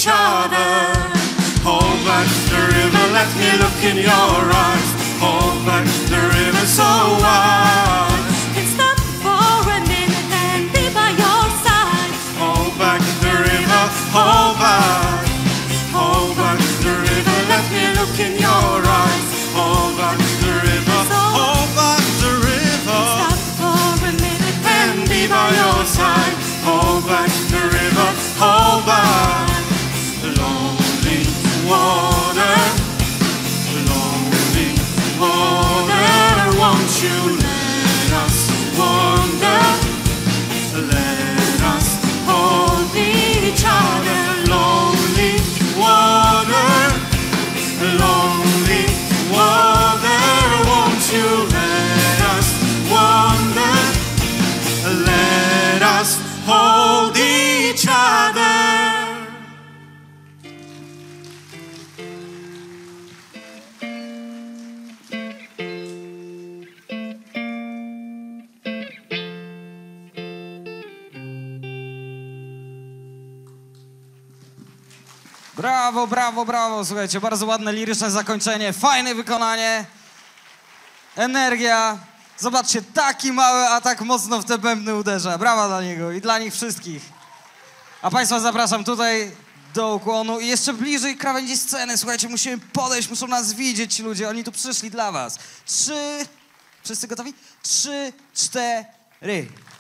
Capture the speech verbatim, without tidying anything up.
each other. Hold back the river, let me look in your eyes. Hold back the river so wide. Can stop for a minute and be by your side. Hold back the river, hold back. Hold back the river, let me look in your eyes. Hold back the river, hold back the river. Stop for a minute And be by your side. Hold back the river, hold back. Lonely water, lonely water, won't you let us wander? Let us hold each other. Lonely water, lonely water, won't you let us wander? Let us hold each other. Brawo, brawo, brawo. Słuchajcie, bardzo ładne, liryczne zakończenie, fajne wykonanie, energia. Zobaczcie, taki mały, a tak mocno w te bębny uderza. Brawa dla niego i dla nich wszystkich. A państwa zapraszam tutaj do ukłonu i jeszcze bliżej krawędzi sceny. Słuchajcie, musimy podejść, muszą nas widzieć ci ludzie. Oni tu przyszli dla was. Trzy... Wszyscy gotowi? Trzy, cztery.